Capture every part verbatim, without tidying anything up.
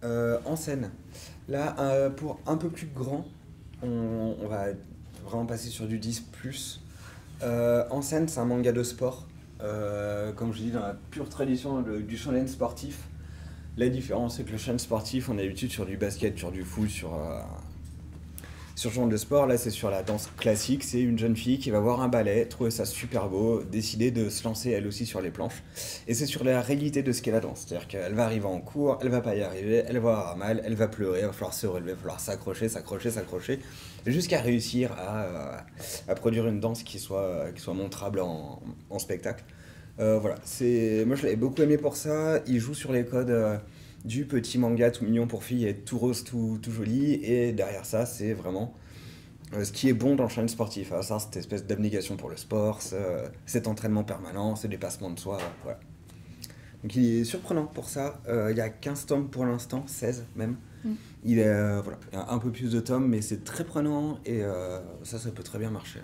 Euh, en scène, là, euh, pour un peu plus grand, on, on va vraiment passer sur du dix plus. Euh, en scène, c'est un manga de sport. Euh, comme je dis, dans la pure tradition le- du shonen sportif. La différence, c'est que le shonen sportif, on a l'habitude sur du basket, sur du foot, sur, euh, sur ce genre de sport. Là, c'est sur la danse classique. C'est une jeune fille qui va voir un ballet, trouver ça super beau, décider de se lancer elle aussi sur les planches. Et c'est sur la réalité de ce qu'est la danse. C'est-à-dire qu'elle va arriver en cours, elle va pas y arriver, elle va avoir mal, elle va pleurer, il va falloir se relever, il va falloir s'accrocher, s'accrocher, s'accrocher, jusqu'à réussir à, euh, à produire une danse qui soit, qui soit montrable en, en spectacle. Euh, voilà, c'est... moi je l'avais beaucoup aimé pour ça. Il joue sur les codes euh, du petit manga tout mignon pour filles et tout rose, tout, tout joli. Et derrière ça, c'est vraiment euh, ce qui est bon dans le shonen sportif. À ça, cette espèce d'abnégation pour le sport, ce- cet entraînement permanent, ce dépassement de soi. Voilà. Donc il est surprenant pour ça. Euh, il y a quinze tomes pour l'instant, seize même. Mm. Il est euh, voilà, il y a un peu plus de tomes, mais c'est très prenant et euh, ça, ça peut très bien marcher.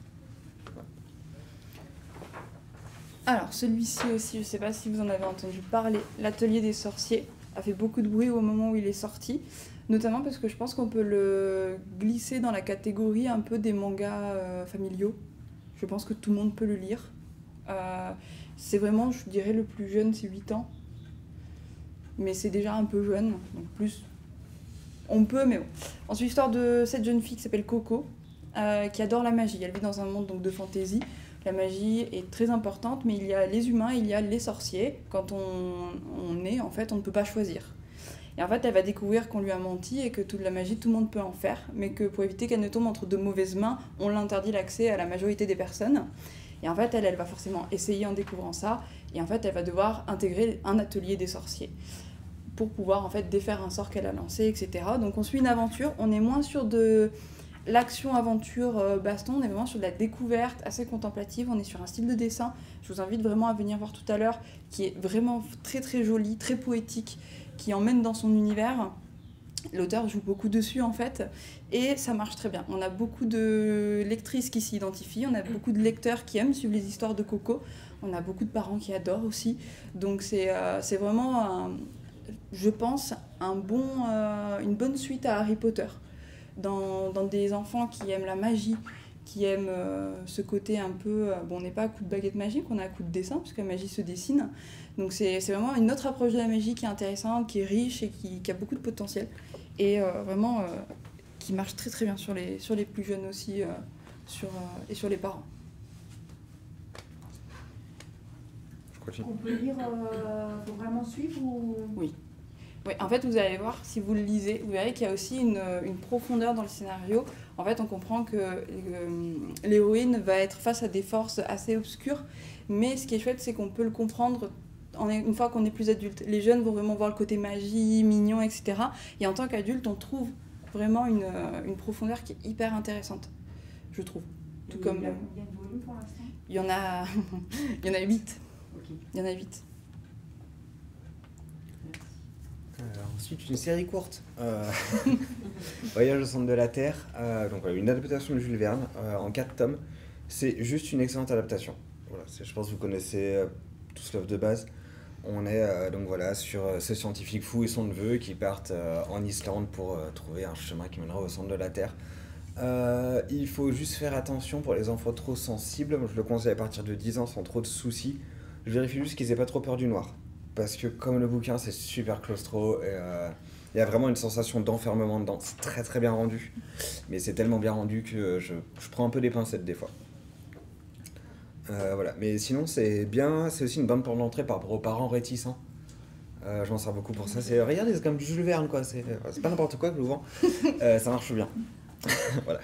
Alors, celui-ci aussi, je sais pas si vous en avez entendu parler, L'Atelier des sorciers a fait beaucoup de bruit au moment où il est sorti, notamment parce que je pense qu'on peut le glisser dans la catégorie un peu des mangas euh, familiaux. Je pense que tout le monde peut le lire. Euh, c'est vraiment, je dirais, le plus jeune, c'est huit ans. Mais c'est déjà un peu jeune, donc plus on peut, mais bon. Ensuite, l'histoire de cette jeune fille qui s'appelle Coco, euh, qui adore la magie. Elle vit dans un monde donc, de fantaisie. La magie est très importante, mais il y a les humains, il y a les sorciers. Quand on, on est, en fait, on ne peut pas choisir. Et en fait, elle va découvrir qu'on lui a menti et que toute la magie, tout le monde peut en faire, mais que pour éviter qu'elle ne tombe entre de mauvaises mains, on l'interdit l'accès à la majorité des personnes. Et en fait, elle, elle va forcément essayer en découvrant ça, et en fait, elle va devoir intégrer un atelier des sorciers pour pouvoir en fait défaire un sort qu'elle a lancé, et cetera. Donc on suit une aventure, on est moins sur de l'action-aventure euh, baston, on est vraiment sur de la découverte assez contemplative, on est sur un style de dessin, je vous invite vraiment à venir voir tout à l'heure, qui est vraiment très très joli, très poétique, qui emmène dans son univers. L'auteur joue beaucoup dessus en fait, et ça marche très bien. On a beaucoup de lectrices qui s'y identifient, on a beaucoup de lecteurs qui aiment suivre les histoires de Coco, on a beaucoup de parents qui adorent aussi, donc c'est, euh, c'est vraiment, un, je pense, un bon, euh, une bonne suite à Harry Potter. Dans, dans des enfants qui aiment la magie, qui aiment euh, ce côté un peu... Euh, bon, on n'est pas à coup de baguette magique, on est à coup de dessin, parce que la magie se dessine. Donc c'est, c'est vraiment une autre approche de la magie qui est intéressante, qui est riche et qui, qui a beaucoup de potentiel. Et euh, vraiment, euh, qui marche très très bien sur les, sur les plus jeunes aussi, euh, sur, euh, et sur les parents. Je continue. On peut lire, euh, faut vraiment suivre ou... Oui. Oui, en fait, vous allez voir, si vous le lisez, vous verrez qu'il y a aussi une, une profondeur dans le scénario. En fait, on comprend que euh, l'héroïne va être face à des forces assez obscures, mais ce qui est chouette, c'est qu'on peut le comprendre en- une fois qu'on est plus adulte. Les jeunes vont vraiment voir le côté magie, mignon, et cetera. Et en tant qu'adulte, on trouve vraiment une, euh, une profondeur qui est hyper intéressante, je trouve. Tout Il comme... y a combien de volumes pour l'instant? Il y en a, il y en a huit. Ok. Il y en a huit. Euh, ensuite, une série courte, euh, Voyage au centre de la Terre, euh, donc voilà, une adaptation de Jules Verne euh, en quatre tomes. C'est juste une excellente adaptation. Voilà, c'est- je pense que vous connaissez euh, tous l'œuvre de base. On est euh, donc voilà sur euh, ce scientifique fou et son neveu qui partent euh, en Islande pour euh, trouver un chemin qui mènera au centre de la Terre. Euh, il faut juste faire attention pour les enfants trop sensibles. Moi, je le conseille à partir de dix ans sans trop de soucis. Je vérifie juste qu'ils aient pas trop peur du noir. Parce que comme le bouquin c'est super claustro, et, euh, il y a vraiment une sensation d'enfermement dedans. C'est très très bien rendu. Mais c'est tellement bien rendu que je, je prends un peu des pincettes des fois. Euh, voilà. Mais sinon c'est bien, c'est aussi une bonne porte d'entrée par rapport aux parents réticents. Euh, je m'en sers beaucoup pour ça. C'est, regardez, c'est comme du Jules Verne quoi. C'est, c'est pas n'importe quoi que je vous vends. Euh, ça marche bien. Voilà.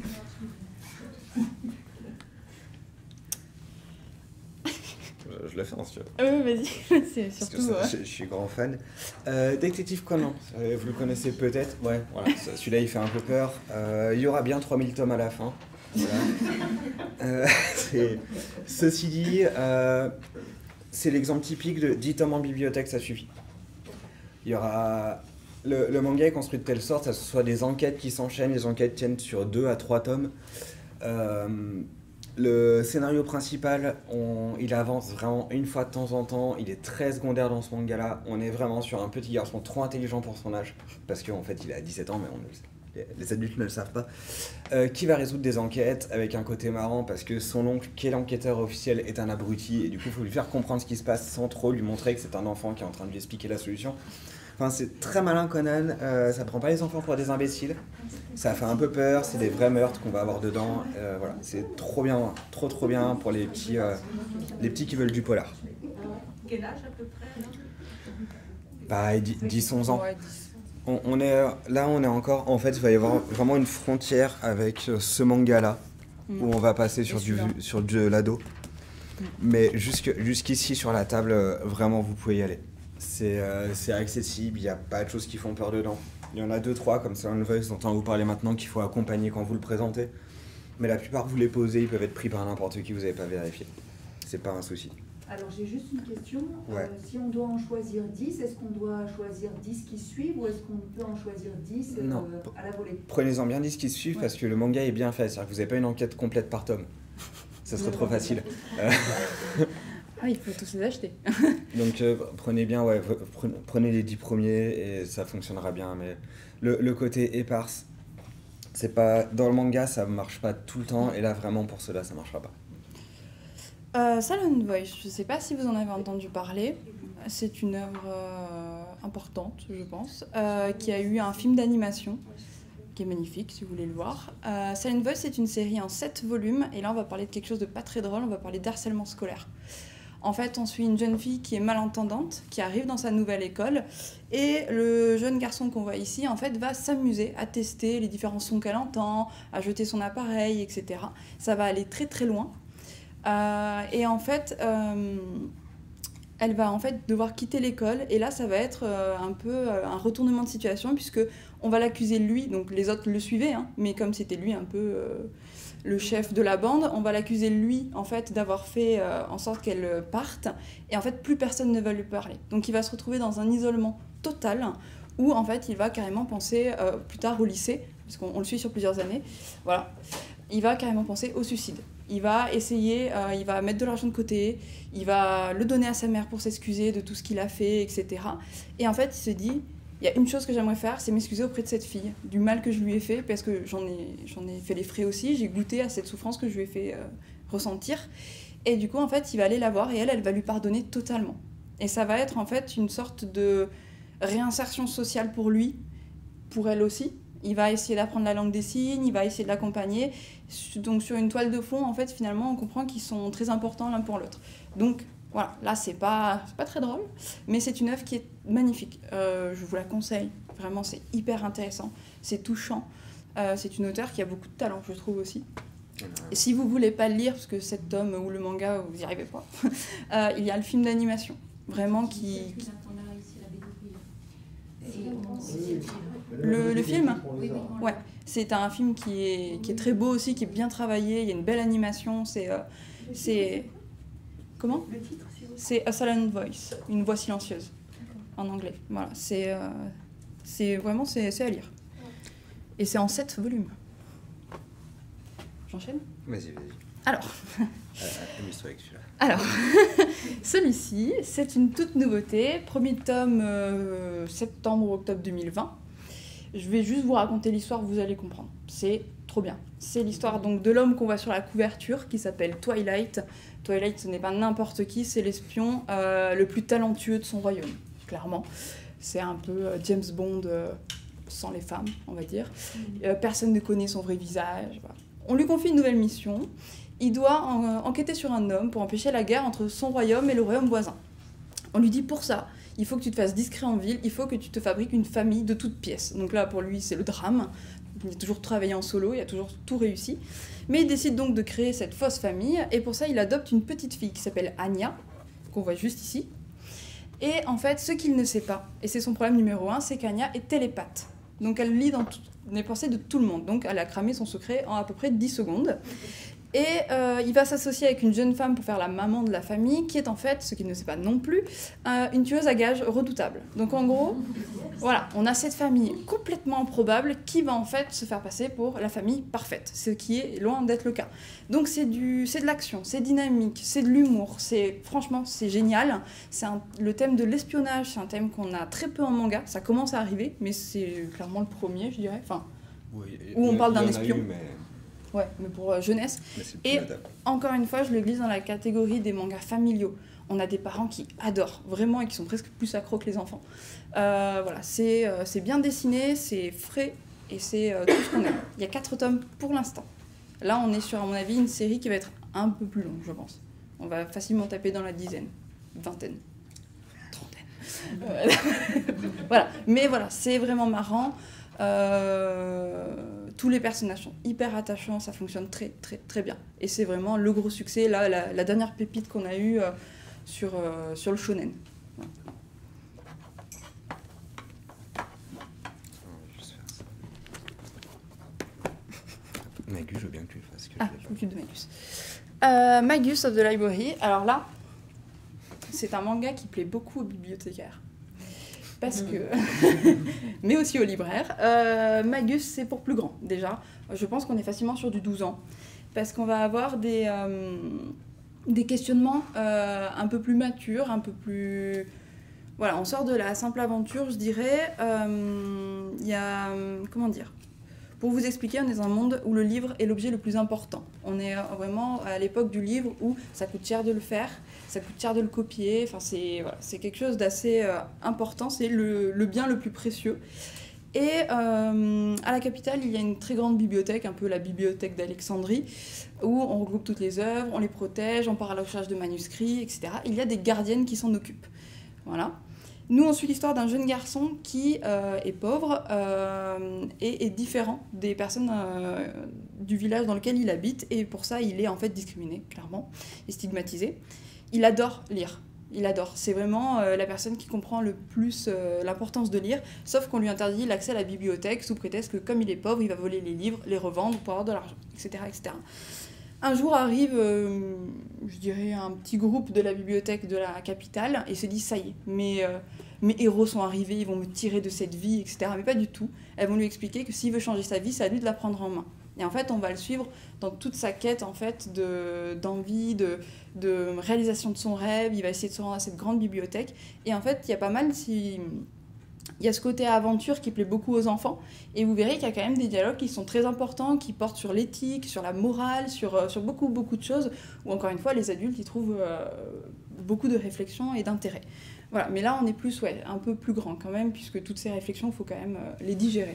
Je, je le fais en studio. Ah oui, vas-y, c'est Parce que surtout... ça, euh, je, je suis grand fan. Euh, Détective Conan, euh, vous le connaissez peut-être. Ouais, voilà, ça- celui-là il fait un peu peur. Euh, il y aura bien trois mille tomes à la fin. Voilà. Euh, c'est- Ceci dit, euh, c'est l'exemple typique de dix tomes en bibliothèque, ça suffit. Il y aura. Le, le manga est construit de telle sorte à ce soit des enquêtes qui s'enchaînent, les enquêtes tiennent sur deux à trois tomes. Euh, Le scénario principal, on, il avance vraiment une fois de temps en temps, il est très secondaire dans ce manga-là. On est vraiment sur un petit garçon trop intelligent pour son âge, parce qu'en fait il a dix-sept ans, mais on ne le sait. Les, les adultes ne le savent pas, euh, qui va résoudre des enquêtes avec un côté marrant parce que son oncle, qui est l'enquêteur officiel, est un abruti et du coup il faut lui faire comprendre ce qui se passe sans trop lui montrer que c'est un enfant qui est en train de lui expliquer la solution. Enfin, c'est très malin Conan, euh, ça prend pas les enfants pour des imbéciles, ça fait un peu peur, c'est des vrais meurtres qu'on va avoir dedans, euh, voilà, c'est trop bien, trop trop bien pour les petits, euh, les petits qui veulent du polar. Quel âge à peu près là? Bah, dix onze ans. Ouais, dix. On, on est, là on est encore, en fait il va y avoir vraiment une frontière avec ce manga-là, Mm. où on va passer sur, Et du, celui-là. sur de l'ado. Mm. Mais jusque, jusqu'ici sur la table, euh, vraiment vous pouvez y aller. C'est euh, c'est accessible, il n'y a pas de choses qui font peur dedans. Il y en a deux, trois, comme Silent Voice dont on vous parler maintenant, qu'il faut accompagner quand vous le présentez. Mais la plupart, vous les posez, ils peuvent être pris par n'importe qui, vous n'avez pas vérifié. C'est pas un souci. Alors j'ai juste une question. Ouais. Euh, si on doit en choisir dix, est-ce qu'on doit choisir dix qui suivent ou est-ce qu'on peut en choisir dix euh, Non. à la volée? Prenez-en bien dix qui suivent Ouais. parce que le manga est bien fait, c'est-à-dire que vous n'avez pas une enquête complète par tome. Ça serait trop facile. Euh, Ah, il faut tous les acheter. donc euh, prenez bien, ouais, v- prenez, prenez les dix premiers et ça fonctionnera bien. Mais le, le côté éparse, c'est pas dans le manga, ça marche pas tout le temps et là vraiment pour cela, ça marchera pas. Euh, Silent Voice, je ne sais pas si vous en avez entendu parler. C'est une œuvre euh, importante, je pense, euh, qui a eu un film d'animation qui est magnifique si vous voulez le voir. Euh, Silent Voice, c'est une série en sept volumes et là on va parler de quelque chose de pas très drôle, on va parler d'harcèlement scolaire. En fait, on suit une jeune fille qui est malentendante, qui arrive dans sa nouvelle école et le jeune garçon qu'on voit ici, en fait, va s'amuser à tester les différents sons qu'elle entend, à jeter son appareil, et cetera. Ça va aller très très loin. Euh, et en fait, euh, elle va en fait devoir quitter l'école et là ça va être euh, un peu euh, un retournement de situation puisque on va l'accuser lui, donc les autres le suivaient, hein, mais comme c'était lui un peu euh, le chef de la bande, on va l'accuser lui en fait d'avoir fait euh, en sorte qu'elle parte et en fait plus personne ne va lui parler. Donc il va se retrouver dans un isolement total où en fait il va carrément penser euh, plus tard au lycée, parce qu'on on le suit sur plusieurs années, voilà, il va carrément penser au suicide. Il va essayer, euh, il va mettre de l'argent de côté, il va le donner à sa mère pour s'excuser de tout ce qu'il a fait, et cetera. Et en fait, il se dit, il y a une chose que j'aimerais faire, c'est m'excuser auprès de cette fille, du mal que je lui ai fait, parce que j'en ai, j'en ai fait les frais aussi, j'ai goûté à cette souffrance que je lui ai fait euh, ressentir. Et du coup, en fait, il va aller la voir et elle, elle va lui pardonner totalement. Et ça va être en fait une sorte de réinsertion sociale pour lui, pour elle aussi. Il va essayer d'apprendre la langue des signes, il va essayer de l'accompagner. Donc sur une toile de fond, en fait, finalement, on comprend qu'ils sont très importants l'un pour l'autre. Donc voilà, là, c'est pas, c'est pas très drôle, mais c'est une œuvre qui est magnifique. Euh, je vous la conseille, vraiment, c'est hyper intéressant, c'est touchant. Euh, c'est une auteure qui a beaucoup de talent, je trouve aussi. Et si vous voulez pas le lire, parce que cet tome ou le manga, vous n'y arrivez pas, euh, il y a le film d'animation, vraiment qui... qui... Le, le film ? Ouais, c'est un film qui est, qui est très beau aussi, qui est bien travaillé, il y a une belle animation, c'est... Euh, c'est... Comment ? Le titre, c'est C'est A Silent Voice, une voix silencieuse, en anglais. Voilà, c'est, euh, c'est vraiment, c'est, c'est à lire. Et c'est en sept volumes. J'enchaîne ? Vas-y, vas-y. Alors... Euh, amuse-toi avec celui-là. Alors, celui-ci, c'est une toute nouveauté. Premier tome, euh, septembre ou octobre deux mille vingt. Je vais juste vous raconter l'histoire, vous allez comprendre. C'est trop bien. C'est l'histoire donc de l'homme qu'on voit sur la couverture, qui s'appelle Twilight. Twilight, ce n'est pas n'importe qui, c'est l'espion euh, le plus talentueux de son royaume, clairement. C'est un peu euh, James Bond euh, sans les femmes, on va dire. Euh, personne ne connaît son vrai visage. Voilà. On lui confie une nouvelle mission. Il doit en, euh, enquêter sur un homme pour empêcher la guerre entre son royaume et le royaume voisin. On lui dit pour ça, il faut que tu te fasses discret en ville, il faut que tu te fabriques une famille de toutes pièces. Donc là, pour lui, c'est le drame. Il a toujours travaillé en solo, il a toujours tout réussi. Mais il décide donc de créer cette fausse famille, et pour ça, il adopte une petite fille qui s'appelle Anya, qu'on voit juste ici. Et en fait, ce qu'il ne sait pas, et c'est son problème numéro un, c'est qu'Anya est télépathe. Donc elle lit dans tout, les pensées de tout le monde. Donc elle a cramé son secret en à peu près dix secondes. Et euh, il va s'associer avec une jeune femme pour faire la maman de la famille, qui est en fait, ce qu'il ne sait pas non plus, euh, une tueuse à gages redoutable. Donc en gros, Voilà, on a cette famille complètement improbable qui va en fait se faire passer pour la famille parfaite, ce qui est loin d'être le cas. Donc c'est du, c'est de l'action, c'est dynamique, c'est de l'humour, c'est franchement c'est génial. C'est un- le thème de l'espionnage, c'est un thème qu'on a très peu en manga, ça commence à arriver, mais c'est clairement le premier, je dirais. Enfin, Oui, Où on il y- parle il y d'un en a espion. eu, mais, ouais, mais pour euh, jeunesse. mais c'est plus Et adapté. encore une fois, je le glisse dans la catégorie des mangas familiaux. On a des parents qui adorent vraiment et qui sont presque plus accros que les enfants. Euh, voilà, c'est euh, c'est bien dessiné, c'est frais et c'est euh, tout ce qu'on aime. Il y a quatre tomes pour l'instant. Là, on est sur, à mon avis, une série qui va être un peu plus longue, je pense. On va facilement taper dans la dizaine, vingtaine, trentaine. Euh, voilà, mais voilà, c'est vraiment marrant. Euh, tous les personnages sont hyper attachants, ça fonctionne très très très bien. Et c'est vraiment le gros succès, là, la, la dernière pépite qu'on a eue euh, sur, euh, sur le shonen. Voilà. Je vais juste faire ça. Magus, je veux bien que tu le fasses. Que Ah, je l'ai je pas. m'occupe de Magus. Euh, Magus of the Library, alors là, c'est un manga qui plaît beaucoup aux bibliothécaires. Parce que... mais aussi aux libraires. Euh, Magus, c'est pour plus grand, déjà. Je pense qu'on est facilement sur du douze ans. Parce qu'on va avoir des, euh, des questionnements euh, un peu plus matures, un peu plus... Voilà, on sort de la simple aventure, je dirais. Euh, Il y a... Comment dire ? Pour vous expliquer, on est dans un monde où le livre est l'objet le plus important. On est vraiment à l'époque du livre où ça coûte cher de le faire, ça coûte cher de le copier. Enfin, c'est voilà, c'est quelque chose d'assez euh, important, c'est le, le bien le plus précieux. Et euh, à la capitale, il y a une très grande bibliothèque, un peu la bibliothèque d'Alexandrie, où on regroupe toutes les œuvres, on les protège, on part à la recherche de manuscrits, et cetera. Il y a des gardiennes qui s'en occupent. Voilà. Nous, on suit l'histoire d'un jeune garçon qui euh, est pauvre euh, et est différent des personnes euh, du village dans lequel il habite. Et pour ça, il est en fait discriminé, clairement, et stigmatisé. Il adore lire. Il adore. C'est vraiment euh, la personne qui comprend le plus euh, l'importance de lire, sauf qu'on lui interdit l'accès à la bibliothèque sous prétexte que comme il est pauvre, il va voler les livres, les revendre pour avoir de l'argent, et cetera, et cetera. Un jour arrive, euh, je dirais, un petit groupe de la bibliothèque de la capitale et se dit ça y est, mes, euh, mes héros sont arrivés, ils vont me tirer de cette vie, et cetera. Mais pas du tout. Elles vont lui expliquer que s'il veut changer sa vie, c'est à lui de la prendre en main. Et en fait, on va le suivre dans toute sa quête en fait, de, d'envie, de, de réalisation de son rêve. Il va essayer de se rendre à cette grande bibliothèque. Et en fait, il y a pas mal... Si... Il y a ce côté aventure qui plaît beaucoup aux enfants, et vous verrez qu'il y a quand même des dialogues qui sont très importants, qui portent sur l'éthique, sur la morale, sur, sur beaucoup, beaucoup de choses, où encore une fois, les adultes y trouvent euh, beaucoup de réflexion et d'intérêt. Voilà, mais là, on est plus, ouais, un peu plus grand quand même, puisque toutes ces réflexions, il faut quand même euh, les digérer.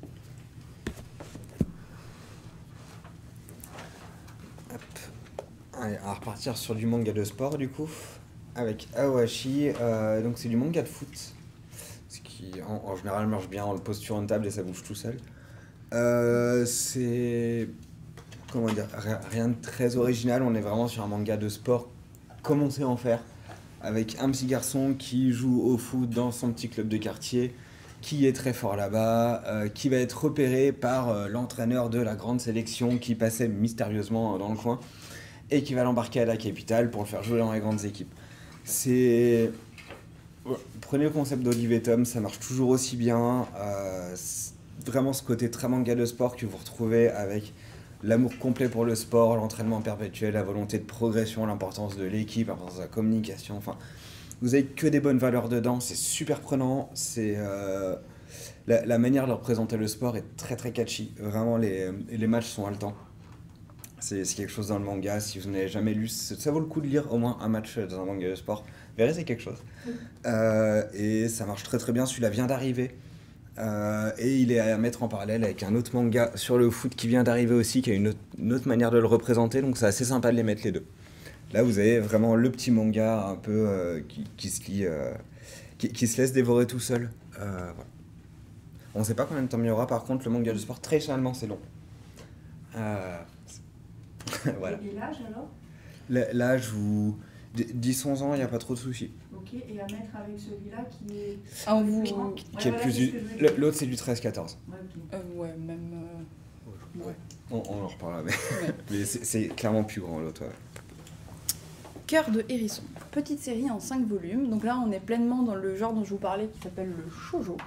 Hop. Allez, on va repartir sur du manga de sport, du coup, avec Aoashi. Euh, donc, c'est du manga de foot. Ce qui en, en général marche bien, on le pose sur une table et ça bouge tout seul. Euh, c'est... Comment dire, rien de très original, on est vraiment sur un manga de sport comme on sait en faire, avec un petit garçon qui joue au foot dans son petit club de quartier, qui est très fort là-bas, euh, qui va être repéré par euh, l'entraîneur de la grande sélection qui passait mystérieusement dans le coin, et qui va l'embarquer à la capitale pour le faire jouer dans les grandes équipes. C'est... Prenez le concept d'Olivier Tom, ça marche toujours aussi bien. Euh, vraiment ce côté très manga de sport que vous retrouvez avec l'amour complet pour le sport, l'entraînement perpétuel, la volonté de progression, l'importance de l'équipe, l'importance de la communication. Enfin, vous avez que des bonnes valeurs dedans, c'est super prenant. C'est, euh, la, la manière de représenter le sport est très très catchy. Vraiment, les, les matchs sont haletants. C'est, c'est quelque chose dans le manga. Si vous n'avez jamais lu, ça vaut le coup de lire au moins un match dans un manga de sport. Vous verrez, c'est quelque chose. Euh, et ça marche très très bien. Celui-là vient d'arriver. Euh, et il est à mettre en parallèle avec un autre manga sur le foot qui vient d'arriver aussi, qui a une autre, une autre manière de le représenter. Donc c'est assez sympa de les mettre les deux. Là, vous avez vraiment le petit manga un peu euh, qui, qui se lit, euh, qui, qui se laisse dévorer tout seul. Euh, voilà. On ne sait pas combien de temps il y aura. Par contre, le manga de sport, traditionnellement, c'est long. Euh, voilà. Et l'âge alors? L'âge, vous... dix onze ans, il n'y a pas trop de soucis. Ok, et à mettre avec celui-là qui est... Ah, on vous... Qui, Ouais, qui est voilà, plus c'est du... ce que je veux le- dire. L'autre, c'est du treize quatorze. Ouais, ok. Euh, ouais, même... euh, ouais. On, on en reparlera, mais, Ouais. mais c'est, c'est clairement plus grand, l'autre. Ouais. Cœur de hérisson. Petite série en cinq volumes. Donc là, on est pleinement dans le genre dont je vous parlais qui s'appelle le shoujo.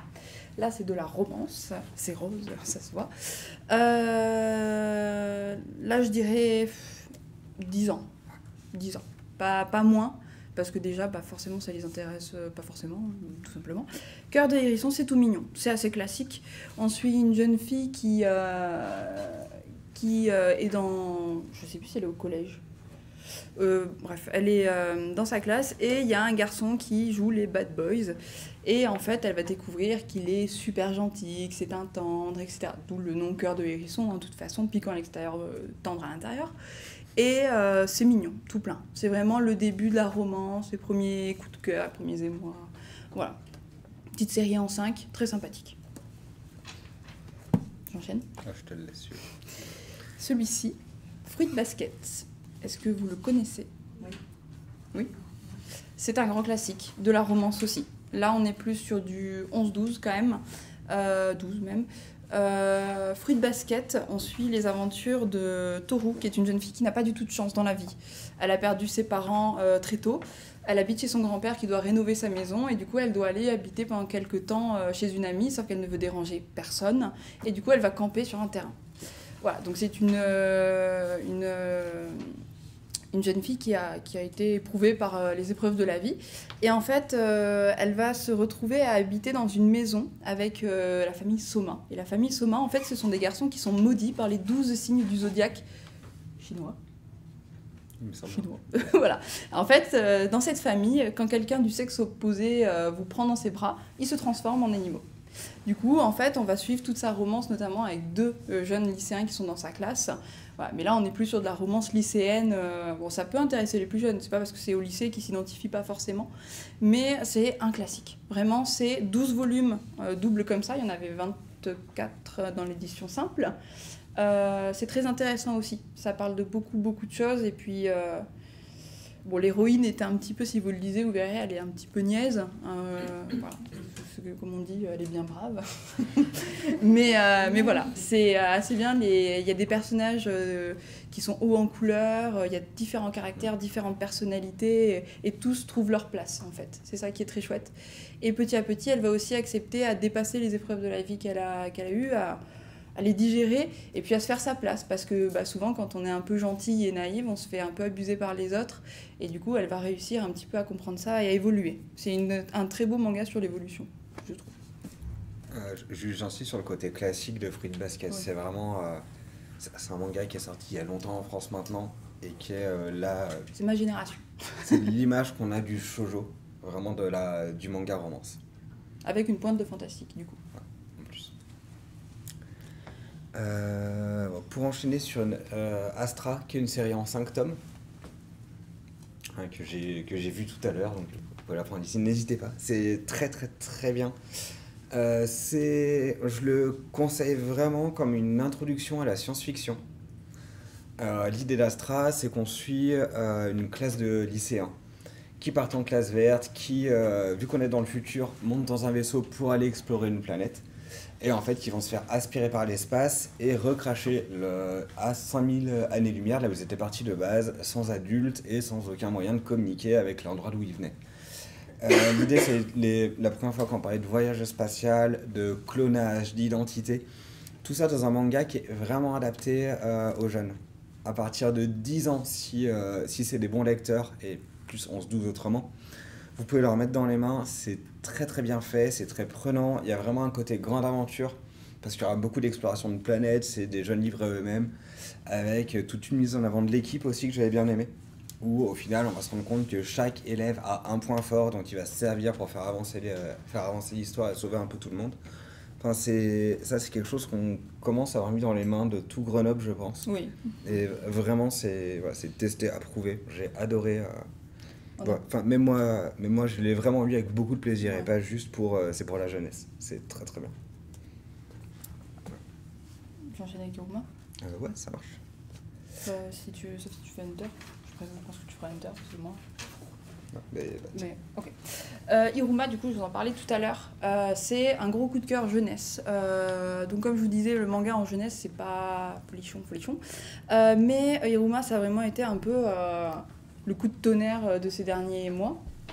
Là, c'est de la romance. C'est rose, ça se voit. Euh, là, je dirais dix ans. dix ans. Pas, pas moins. Parce que déjà, bah, forcément, ça les intéresse euh, pas forcément, tout simplement. Cœur de hérisson, c'est tout mignon. C'est assez classique. On suit une jeune fille qui, euh, qui euh, est dans... Je sais plus si elle est au collège. Euh, bref, elle est euh, dans sa classe et il y a un garçon qui joue les bad boys. Et en fait, elle va découvrir qu'il est super gentil, que c'est un tendre, et cetera. D'où le nom Cœur de hérisson, en toute façon, piquant à l'extérieur, euh, tendre à l'intérieur. Et euh, c'est mignon, tout plein. C'est vraiment le début de la romance, les premiers coups de cœur, les premiers émois. Voilà. Petite série en cinq, très sympathique. J'enchaîne. Ah, je te le laisse suivre. Celui-ci, Fruit Basket. Est-ce que vous le connaissez ? Oui. Oui. C'est un grand classique, de la romance aussi. Là, on est plus sur du onze douze quand même, euh, douze même. Euh, Fruit Basket, on suit les aventures de Toru, qui est une jeune fille qui n'a pas du tout de chance dans la vie. Elle a perdu ses parents euh, très tôt. Elle habite chez son grand-père qui doit rénover sa maison et du coup elle doit aller habiter pendant quelques temps euh, chez une amie, sauf qu'elle ne veut déranger personne. Et du coup elle va camper sur un terrain. Voilà, donc c'est une, euh, une, euh, une jeune fille qui a, qui a été éprouvée par euh, les épreuves de la vie. Et en fait, euh, elle va se retrouver à habiter dans une maison avec euh, la famille Soma. Et la famille Soma, en fait, ce sont des garçons qui sont maudits par les douze signes du zodiaque chinois. Il me semble. Chinois. Voilà. En fait, euh, dans cette famille, quand quelqu'un du sexe opposé euh, vous prend dans ses bras, il se transforme en animaux. Du coup, en fait, on va suivre toute sa romance, notamment avec deux euh, jeunes lycéens qui sont dans sa classe. Voilà. Mais là, on n'est plus sur de la romance lycéenne. Euh, bon, ça peut intéresser les plus jeunes, c'est pas parce que c'est au lycée qu'ils s'identifient pas forcément. Mais c'est un classique. Vraiment, c'est douze volumes euh, doubles comme ça. Il y en avait vingt-quatre dans l'édition simple. Euh, c'est très intéressant aussi. Ça parle de beaucoup, beaucoup de choses. Et puis, euh, bon, l'héroïne était un petit peu, si vous le lisez, vous verrez, elle est un petit peu niaise. Euh, voilà. Parce que, comme on dit, elle est bien brave. mais, euh, mais voilà, c'est assez bien. Les... Il y a des personnages euh, qui sont hauts en couleur. Il y a différents caractères, différentes personnalités. Et, et tous trouvent leur place, en fait. C'est ça qui est très chouette. Et petit à petit, elle va aussi accepter à dépasser les épreuves de la vie qu'elle a, qu'elle a eues, à à les digérer et puis à se faire sa place parce que bah, souvent quand on est un peu gentil et naïve on se fait un peu abuser par les autres et du coup elle va réussir un petit peu à comprendre ça et à évoluer. C'est une, un très beau manga sur l'évolution, je trouve. Euh, J'insiste sur le côté classique de Fruit Basket. Ouais. C'est vraiment euh, c'est un manga qui est sorti il y a longtemps en France maintenant et qui est euh, là. Euh, c'est ma génération. C'est l'image qu'on a du shoujo, vraiment de la, du manga romance. Avec une pointe de fantastique du coup. Euh, pour enchaîner sur une, euh, Astra, qui est une série en cinq tomes, hein, que j'ai que j'ai vu tout à l'heure, donc vous pouvez la prendre ici, n'hésitez pas, c'est très très très bien. Euh, c'est, je le conseille vraiment comme une introduction à la science-fiction. Euh, l'idée d'Astra, c'est qu'on suit euh, une classe de lycéens qui partent en classe verte, qui, euh, vu qu'on est dans le futur, montent dans un vaisseau pour aller explorer une planète. Et en fait, ils vont se faire aspirer par l'espace et recracher le, à cinq mille années-lumière, là où ils étaient partis de base, sans adultes et sans aucun moyen de communiquer avec l'endroit d'où ils venaient. Euh, l'idée, c'est les, la première fois qu'on parlait de voyage spatial, de clonage, d'identité, tout ça dans un manga qui est vraiment adapté euh, aux jeunes. À partir de dix ans, si, euh, si c'est des bons lecteurs, et plus onze douze autrement, vous pouvez leur mettre dans les mains, c'est très très bien fait, c'est très prenant, il y a vraiment un côté grande aventure, parce qu'il y aura beaucoup d'exploration de planètes, c'est des jeunes livrés eux-mêmes, avec toute une mise en avant de l'équipe aussi que j'avais bien aimé, où au final on va se rendre compte que chaque élève a un point fort dont il va se servir pour faire avancer, les, faire avancer l'histoire et sauver un peu tout le monde. Enfin, c'est, ça c'est quelque chose qu'on commence à avoir mis dans les mains de tout Grenoble, je pense. Oui. Et vraiment c'est, voilà, c'est testé, approuvé, j'ai adoré... Euh, Ouais, enfin, même moi, même moi, je l'ai vraiment lu avec beaucoup de plaisir, ouais. Et pas juste pour, euh, c'est pour la jeunesse. C'est très très bien. J'enchaîne avec Iruma. Euh, ouais, ça marche. Euh, si tu, sauf si tu fais Hunter. Je pense que tu feras Hunter, c'est moi. Non, mais, bah, mais ok. Euh, Iruma, du coup, je vous en parlais tout à l'heure. Euh, c'est un gros coup de cœur jeunesse. Euh, donc, comme je vous disais, le manga en jeunesse, c'est pas folichon, folichon. Euh, mais Iruma, ça a vraiment été un peu. Euh, le coup de tonnerre de ces derniers mois.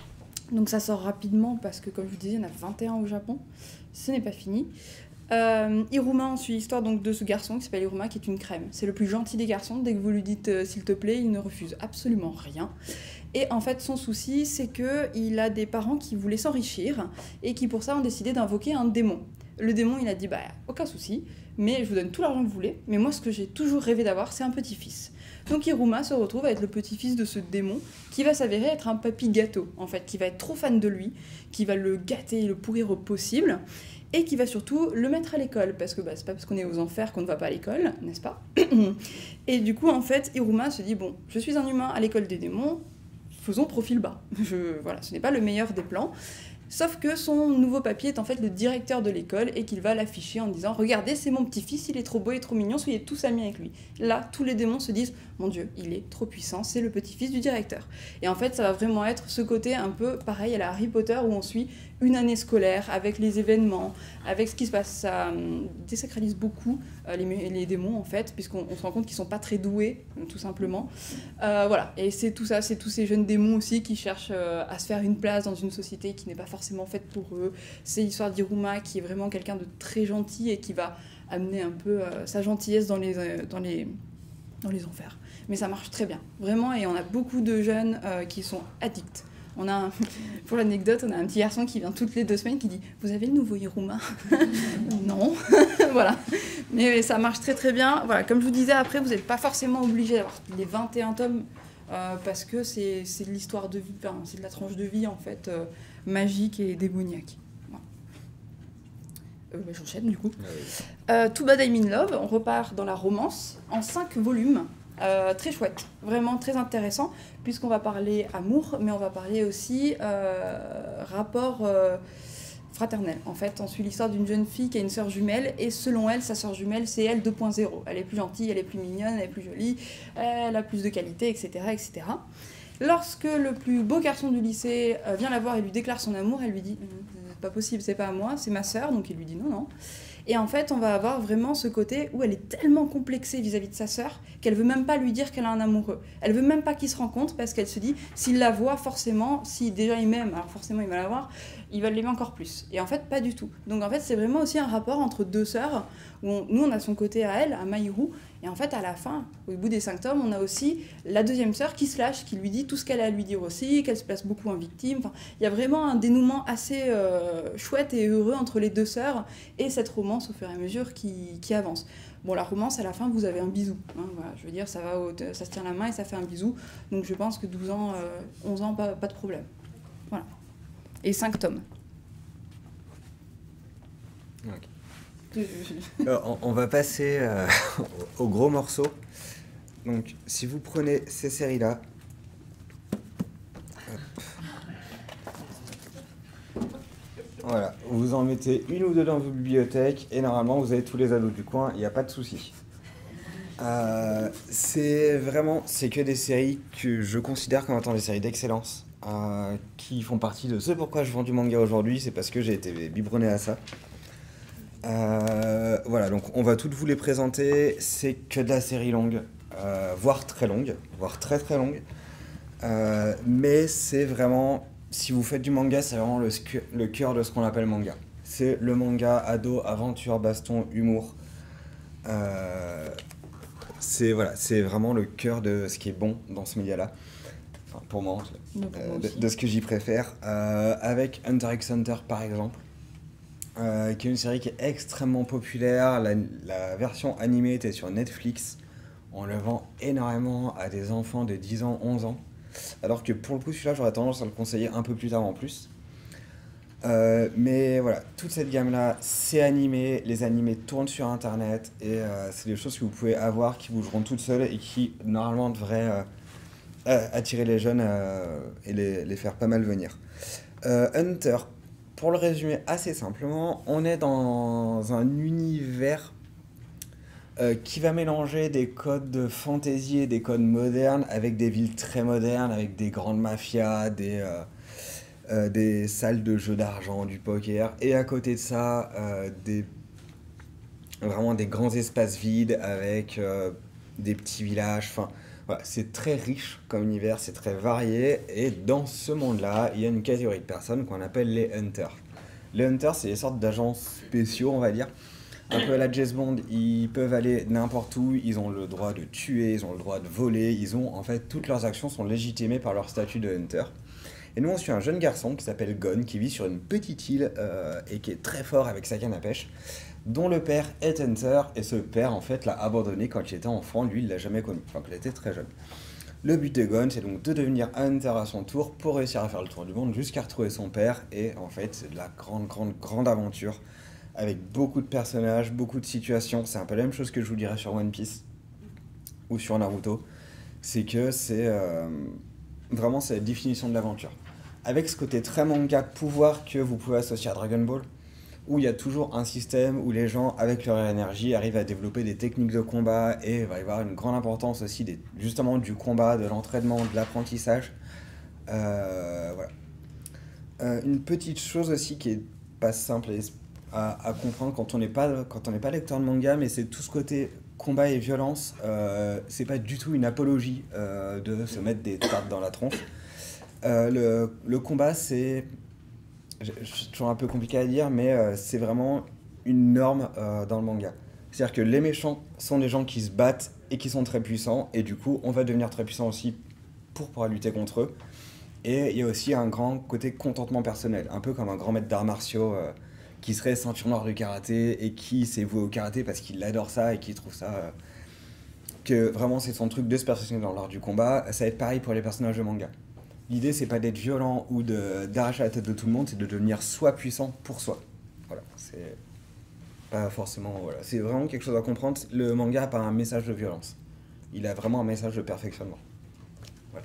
Donc ça sort rapidement parce que, comme je vous disais, il y en a vingt et un au Japon. Ce n'est pas fini. Euh, Iruma, on suit l'histoire donc, de ce garçon qui s'appelle Iruma, qui est une crème. C'est le plus gentil des garçons. Dès que vous lui dites euh, s'il te plaît, il ne refuse absolument rien. Et en fait, son souci, c'est qu'il a des parents qui voulaient s'enrichir et qui, pour ça, ont décidé d'invoquer un démon. Le démon, il a dit, bah, aucun souci, mais je vous donne tout l'argent que vous voulez, mais moi, ce que j'ai toujours rêvé d'avoir, c'est un petit-fils. Donc Iruma se retrouve à être le petit-fils de ce démon, qui va s'avérer être un papy gâteau, en fait, qui va être trop fan de lui, qui va le gâter et le pourrir au possible, et qui va surtout le mettre à l'école, parce que bah, c'est pas parce qu'on est aux enfers qu'on ne va pas à l'école, n'est-ce pas? Et du coup, en fait, Iruma se dit, bon, je suis un humain à l'école des démons, faisons profil bas. Je, voilà, ce n'est pas le meilleur des plans. Sauf que son nouveau papy est en fait le directeur de l'école et qu'il va l'afficher en disant « Regardez, c'est mon petit-fils, il est trop beau et trop mignon, soyez tous amis avec lui. » Là, tous les démons se disent « Mon Dieu, il est trop puissant, c'est le petit-fils du directeur. » Et en fait, ça va vraiment être ce côté un peu pareil à la Harry Potter où on suit une année scolaire avec les événements, avec ce qui se passe. Ça hum, désacralise beaucoup euh, les, les démons en fait, puisqu'on on se rend compte qu'ils sont pas très doués, tout simplement. Euh, voilà, et c'est tout ça, c'est tous ces jeunes démons aussi qui cherchent euh, à se faire une place dans une société qui n'est pas forcément faite pour eux. C'est l'histoire d'Iruma qui est vraiment quelqu'un de très gentil et qui va amener un peu euh, sa gentillesse dans les, euh, dans, les, dans les enfers. Mais ça marche très bien, vraiment, et on a beaucoup de jeunes euh, qui sont addicts. On a un, pour l'anecdote, on a un petit garçon qui vient toutes les deux semaines qui dit « Vous avez le nouveau Iruma ?» Non, voilà. Mais ça marche très très bien. Voilà, comme je vous disais, après, vous n'êtes pas forcément obligé d'avoir les vingt et un tomes euh, parce que c'est, c'est de l'histoire de vie, enfin, c'est de la tranche de vie en fait, euh, magique et démoniaque. Voilà. Euh, bah, j'enchaîne du coup. Ah oui. euh, Too Bad I'm in Love, on repart dans la romance en cinq volumes. Euh, très chouette, vraiment très intéressant, puisqu'on va parler amour, mais on va parler aussi euh, rapport euh, fraternel. En fait, on suit l'histoire d'une jeune fille qui a une sœur jumelle, et selon elle, sa sœur jumelle, c'est elle deux point zéro. Elle est plus gentille, elle est plus mignonne, elle est plus jolie, elle a plus de qualité, et cetera, et cetera. Lorsque le plus beau garçon du lycée euh, vient la voir et lui déclare son amour, elle lui dit « C'est pas possible, c'est pas à moi, c'est ma sœur », donc il lui dit « Non, non ». Et en fait, on va avoir vraiment ce côté où elle est tellement complexée vis-à-vis de sa sœur qu'elle veut même pas lui dire qu'elle a un amoureux. Elle veut même pas qu'ils se rencontrent parce qu'elle se dit, s'il la voit, forcément, si déjà il m'aime, alors forcément il va la voir, il va l'aimer encore plus. Et en fait, pas du tout. Donc en fait, c'est vraiment aussi un rapport entre deux sœurs où on, nous, on a son côté à elle, à Maïru, et en fait, à la fin, au bout des cinq tomes, on a aussi la deuxième sœur qui se lâche, qui lui dit tout ce qu'elle a à lui dire aussi, qu'elle se place beaucoup en victime. Enfin, il y a vraiment un dénouement assez euh, chouette et heureux entre les deux sœurs et cette romance au fur et à mesure qui, qui avance. Bon, la romance, à la fin, vous avez un bisou. Hein, voilà, je veux dire, ça, va au, ça se tient la main et ça fait un bisou. Donc je pense que douze ans, euh, onze ans, pas, pas de problème. Voilà. Et cinq tomes. Okay. Euh, on, on va passer euh, au, au gros morceau. Donc, si vous prenez ces séries-là, voilà, vous en mettez une ou deux dans vos bibliothèques et normalement vous avez tous les ados du coin, il n'y a pas de souci. Euh, c'est vraiment, c'est que des séries que je considère comme étant des séries d'excellence, euh, qui font partie de ce pourquoi je vends du manga aujourd'hui, c'est parce que j'ai été biberonné à ça. Euh, voilà, donc on va toutes vous les présenter. C'est que de la série longue, euh, voire très longue, voire très très longue. Euh, mais c'est vraiment, si vous faites du manga, c'est vraiment le, le cœur de ce qu'on appelle manga. C'est le manga ado, aventure, baston, humour. Euh, c'est voilà, c'est vraiment le cœur de ce qui est bon dans ce média-là. Enfin, pour moi, euh, de, de ce que j'y préfère. Euh, avec Hunter x Hunter par exemple. Euh, qui est une série qui est extrêmement populaire. La, la version animée était sur Netflix. On le vend énormément à des enfants de dix ans, onze ans. Alors que pour le coup, celui-là, j'aurais tendance à le conseiller un peu plus tard en plus. Euh, mais voilà, toute cette gamme-là, c'est animé. Les animés tournent sur Internet. Et euh, c'est des choses que vous pouvez avoir qui bougeront toutes seules et qui, normalement, devraient euh, attirer les jeunes euh, et les, les faire pas mal venir. Euh, Hunter. Pour le résumer assez simplement, on est dans un univers euh, qui va mélanger des codes de fantasy et des codes modernes avec des villes très modernes, avec des grandes mafias, des, euh, euh, des salles de jeux d'argent, du poker, et à côté de ça, euh, des, vraiment des grands espaces vides avec euh, des petits villages. Enfin, Voilà, c'est très riche comme univers, c'est très varié, et dans ce monde-là, il y a une catégorie de personnes qu'on appelle les hunters. Les hunters, c'est des sortes d'agents spéciaux, on va dire. Un peu à la James Bond, ils peuvent aller n'importe où, ils ont le droit de tuer, ils ont le droit de voler, ils ont, en fait, toutes leurs actions sont légitimées par leur statut de hunter. Et nous, on suit un jeune garçon qui s'appelle Gon, qui vit sur une petite île euh, et qui est très fort avec sa canne à pêche, dont le père est hunter, et ce père, en fait, l'a abandonné quand il était enfant, lui, il l'a jamais connu, enfin, quand il était très jeune. Le but de Gon, c'est donc de devenir un hunter à son tour pour réussir à faire le tour du monde jusqu'à retrouver son père, et en fait, c'est de la grande, grande, grande aventure, avec beaucoup de personnages, beaucoup de situations. C'est un peu la même chose que je vous dirais sur One Piece ou sur Naruto, c'est que c'est euh, vraiment c'est la définition de l'aventure. Avec ce côté très manga pouvoir que vous pouvez associer à Dragon Ball, où il y a toujours un système où les gens, avec leur énergie, arrivent à développer des techniques de combat, et il va y avoir une grande importance aussi des, justement du combat, de l'entraînement, de l'apprentissage. Euh, voilà. Euh, une petite chose aussi qui est pas simple à, à comprendre quand on n'est pas, quand on n'est pas lecteur de manga, mais c'est tout ce côté combat et violence. Euh, c'est pas du tout une apologie euh, de se mettre des tartes dans la tronche. Euh, le, le combat, c'est c'est toujours un peu compliqué à dire, mais euh, c'est vraiment une norme euh, dans le manga. C'est-à-dire que les méchants sont des gens qui se battent et qui sont très puissants, et du coup, on va devenir très puissant aussi pour pouvoir lutter contre eux. Et il y a aussi un grand côté contentement personnel, un peu comme un grand maître d'arts martiaux euh, qui serait ceinture noire du karaté et qui s'est voué au karaté parce qu'il adore ça et qui trouve ça... Euh, que vraiment c'est son truc de se perfectionner dans l'art du combat. Ça va être pareil pour les personnages de manga. L'idée, c'est pas d'être violent ou de, d'arracher la tête de tout le monde, c'est de devenir soi puissant pour soi. Voilà, c'est pas forcément... Voilà. C'est vraiment quelque chose à comprendre. Le manga n'a pas un message de violence. Il a vraiment un message de perfectionnement. Voilà.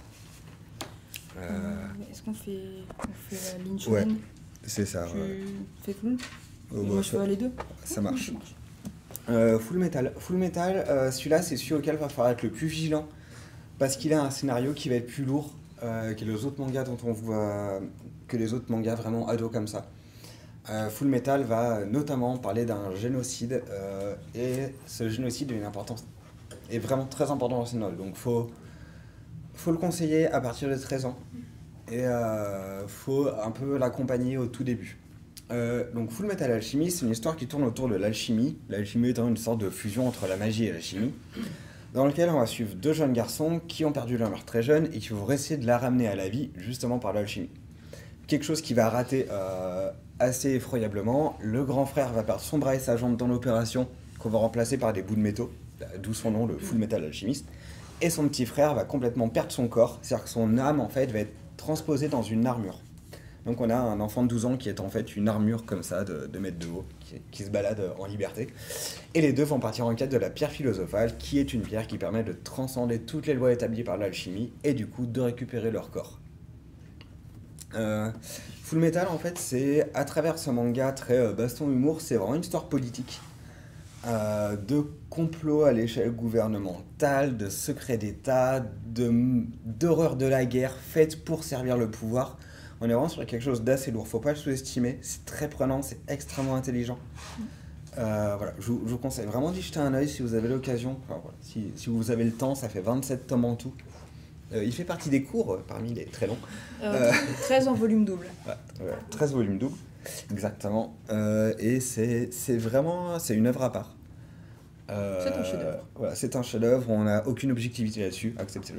Euh... Euh, Est-ce qu'on fait, on fait euh, Lynch Ouais, Man c'est ça. Tu Ouais. fais full Euh, Moi, bah, je ça, fais les deux. ça marche. Euh, Full Metal. Full Metal, euh, celui-là, c'est celui auquel il va falloir être le plus vigilant parce qu'il a un scénario qui va être plus lourd euh, que les autres mangas dont on voit que les autres mangas vraiment ados comme ça. Euh, Full Metal va notamment parler d'un génocide euh, et ce génocide a une importance est vraiment très important dans le scénario. Donc faut faut le conseiller à partir de treize ans et euh, faut un peu l'accompagner au tout début. Euh, donc Full Metal Alchemist, c'est une histoire qui tourne autour de l'alchimie, l'alchimie étant une sorte de fusion entre la magie et l'alchimie, dans lequel on va suivre deux jeunes garçons qui ont perdu leur mère très jeune et qui vont essayer de la ramener à la vie justement par l'alchimie. Quelque chose qui va rater euh, assez effroyablement. Le grand frère va perdre son bras et sa jambe dans l'opération qu'on va remplacer par des bouts de métaux, d'où son nom, le Full Metal Alchemist. Et son petit frère va complètement perdre son corps, c'est-à-dire que son âme en fait va être transposée dans une armure. Donc on a un enfant de douze ans qui est en fait une armure comme ça, de deux mètres de haut, qui, qui se balade en liberté. Et les deux vont partir en quête de la pierre philosophale, qui est une pierre qui permet de transcender toutes les lois établies par l'alchimie, et du coup de récupérer leur corps. Euh, Full Metal, en fait, c'est, à travers ce manga très euh, baston-humour, c'est vraiment une histoire politique. Euh, de complot à l'échelle gouvernementale, de secrets d'État, de, d'horreur de la guerre faite pour servir le pouvoir. On est vraiment sur quelque chose d'assez lourd, faut pas le sous-estimer, c'est très prenant, c'est extrêmement intelligent. Euh, voilà, je, je vous conseille vraiment d'y jeter un œil si vous avez l'occasion. Enfin, voilà, si, si vous avez le temps, ça fait vingt-sept tomes en tout. Euh, il fait partie des courts, euh, parmi les très longs. Euh, treize en volume double. Ouais, ouais, treize volumes doubles, exactement. Euh, et c'est, c'est vraiment c'est une œuvre à part. Euh, C'est un chef-d'œuvre. Voilà, c'est un chef-d'œuvre, on n'a aucune objectivité là-dessus, acceptez-le.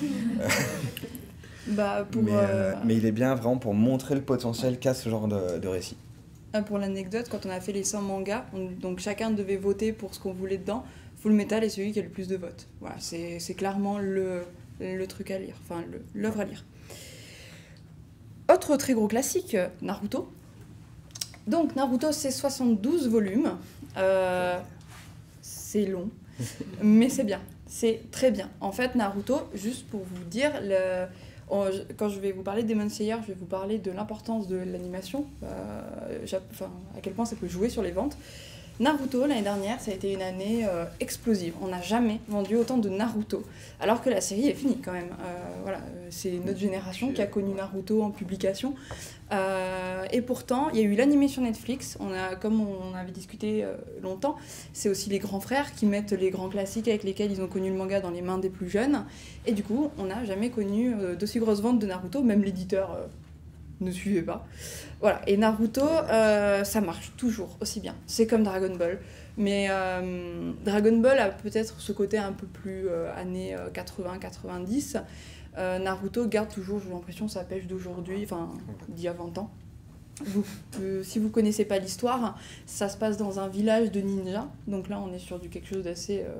Bah, pour, mais, euh, euh, mais il est bien vraiment pour montrer le potentiel qu'a ce genre de, de récit. ah, pour l'anecdote, quand on a fait les cent mangas, on- donc chacun devait voter pour ce qu'on voulait dedans. Full Metal est celui qui a le plus de votes. Voilà, c'est, c'est clairement le, le truc à lire, enfin le, l'œuvre à lire. Autre très gros classique, Naruto. Donc Naruto, c'est soixante-douze volumes. Euh, c'est long, mais c'est bien. C'est très bien. En fait, Naruto, juste pour vous dire, le, on- quand je vais vous parler de Demon Slayer, je vais vous parler de l'importance de l'animation, euh, j'a- enfin, à quel point ça peut jouer sur les ventes. Naruto, l'année dernière, ça a été une année euh, explosive. On n'a jamais vendu autant de Naruto, alors que la série est finie quand même. Euh, voilà, c'est notre génération qui a connu Naruto en publication. Euh, et pourtant, il y a eu l'animé sur Netflix. On a, comme on avait discuté euh, longtemps, c'est aussi les grands frères qui mettent les grands classiques avec lesquels ils ont connu le manga dans les mains des plus jeunes. Et du coup, on n'a jamais connu euh, d'aussi grosses ventes de Naruto, même l'éditeur euh, ne suivait pas. Voilà, et Naruto, euh, ça marche toujours aussi bien. C'est comme Dragon Ball. Mais euh, Dragon Ball a peut-être ce côté un peu plus euh, années quatre-vingts quatre-vingt-dix. Euh, Naruto garde toujours, j'ai l'impression, sa pêche d'aujourd'hui, enfin, d'il y a vingt ans. Vous, euh, si vous connaissez pas l'histoire, ça se passe dans un village de ninjas. Donc là, on est sur du quelque chose d'assez... Euh,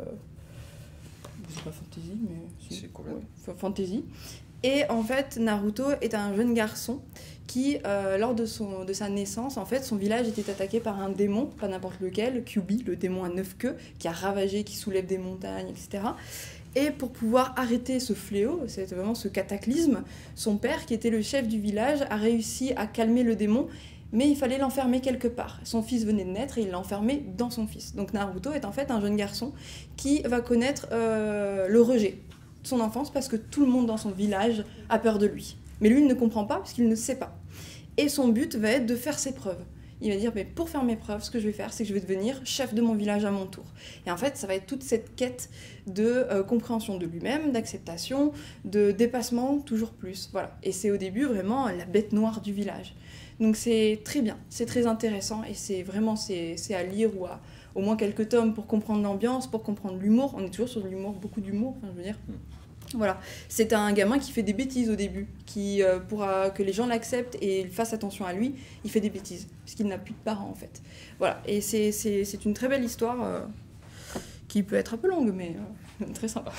c'est pas fantasy, mais... Si, c'est complètement. Ouais, fantasy. Et en fait, Naruto est un jeune garçon qui, euh, lors de, son, de sa naissance, en fait, son village était attaqué par un démon, pas n'importe lequel, Kyuubi, le démon à neuf queues, qui a ravagé, qui soulève des montagnes, et cetera. Et pour pouvoir arrêter ce fléau, c'est vraiment ce cataclysme, son père, qui était le chef du village, a réussi à calmer le démon, mais il fallait l'enfermer quelque part. Son fils venait de naître et il l'a enfermé dans son fils. Donc Naruto est en fait un jeune garçon qui va connaître euh, le rejet de son enfance parce que tout le monde dans son village a peur de lui. Mais lui, il ne comprend pas parce qu'il ne sait pas. Et son but va être de faire ses preuves. Il va dire, mais pour faire mes preuves, ce que je vais faire, c'est que je vais devenir chef de mon village à mon tour. Et en fait, ça va être toute cette quête de euh, compréhension de lui-même, d'acceptation, de dépassement, toujours plus. Voilà. Et c'est au début vraiment la bête noire du village. Donc c'est très bien, c'est très intéressant, et c'est vraiment, c'est, c'est à lire ou à au moins quelques tomes pour comprendre l'ambiance, pour comprendre l'humour. On est toujours sur de l'humour, beaucoup d'humour, enfin, je veux dire. Voilà, c'est un gamin qui fait des bêtises au début, qui, euh, pour euh, que les gens l'acceptent et fassent attention à lui, il fait des bêtises, puisqu'il n'a plus de parents en fait. Voilà, et c'est, c'est, c'est une très belle histoire euh, qui peut être un peu longue, mais euh, très sympa.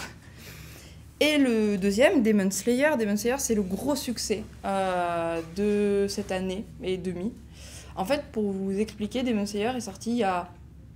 Et le deuxième, Demon Slayer, Demon Slayer c'est le gros succès euh, de cette année et demie. En fait, pour vous expliquer, Demon Slayer est sorti il y a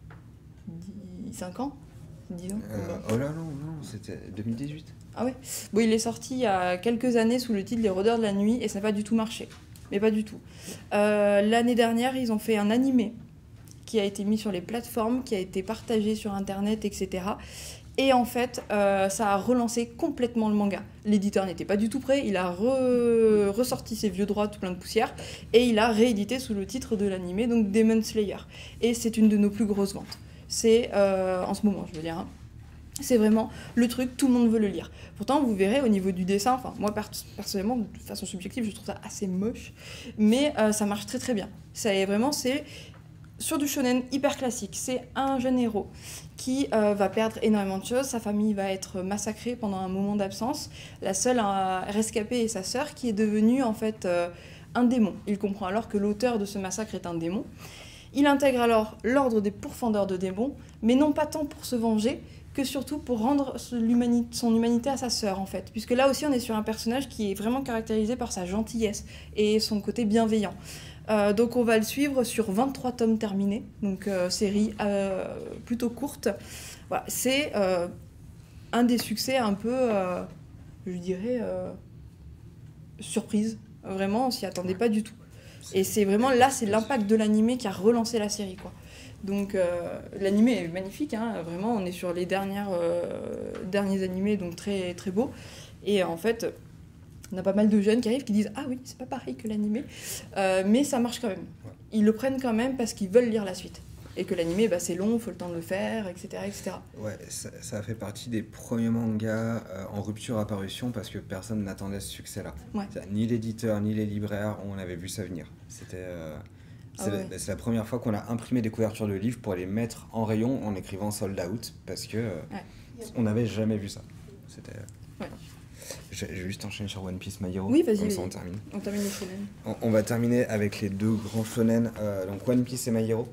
cinq ans, dix ans. Euh, oh là non, non, c'était deux mille dix-huit. Ah ouais. Bon, il est sorti il y a quelques années sous le titre Les Rôdeurs de la Nuit et ça n'a pas du tout marché. Mais pas du tout. Euh, l'année dernière, ils ont fait un animé qui a été mis sur les plateformes, qui a été partagé sur Internet, et cetera. Et en fait, euh, ça a relancé complètement le manga. L'éditeur n'était pas du tout prêt, il a re- ressorti ses vieux droits tout plein de poussière et il a réédité sous le titre de l'animé, donc Demon Slayer. Et c'est une de nos plus grosses ventes. C'est, euh, en ce moment, je veux dire, hein. C'est vraiment le truc, tout le monde veut le lire. Pourtant, vous verrez au niveau du dessin, enfin, moi personnellement, de façon subjective, je trouve ça assez moche, mais euh, ça marche très très bien. Ça est vraiment, c'est sur du shonen hyper classique. C'est un jeune héros qui euh, va perdre énormément de choses. Sa famille va être massacrée pendant un moment d'absence. La seule à rescapée est sa sœur, qui est devenue en fait euh, un démon. Il comprend alors que l'auteur de ce massacre est un démon. Il intègre alors l'ordre des pourfendeurs de démons, mais non pas tant pour se venger, que surtout pour rendre son humanité à sa sœur, en fait. Puisque là aussi, on est sur un personnage qui est vraiment caractérisé par sa gentillesse et son côté bienveillant. Euh, donc on va le suivre sur vingt-trois tomes terminés, donc euh, série euh, plutôt courte. Voilà, c'est euh, un des succès un peu, euh, je dirais, euh, surprise. Vraiment, on s'y attendait pas du tout. Et c'est vraiment, là, c'est l'impact de l'animé qui a relancé la série, quoi. Donc euh, l'animé est magnifique, hein, vraiment, on est sur les dernières, euh, derniers animés, donc très, très beaux. Et en fait, on a pas mal de jeunes qui arrivent qui disent « Ah oui, c'est pas pareil que l'animé euh, », mais ça marche quand même. Ils le prennent quand même parce qu'ils veulent lire la suite. Et que l'animé, bah, c'est long, il faut le temps de le faire, et cetera et cetera. Ouais, ça, ça a fait partie des premiers mangas euh, en rupture à parution parce que personne n'attendait ce succès-là. Ouais. Ni l'éditeur, ni les libraires, on avait vu ça venir. C'était... Euh... C'est, ah ouais. la, c'est la première fois qu'on a imprimé des couvertures de livres pour les mettre en rayon en écrivant sold out parce que euh, ouais. on n'avait jamais vu ça. C'était. Ouais. Je, je vais juste enchaîner sur One Piece, My Hero. Oui, vas-y. Comme vas-y. ça, on termine. On termine les shonen. On, on va terminer avec les deux grands shonen, euh, donc One Piece et My Hero.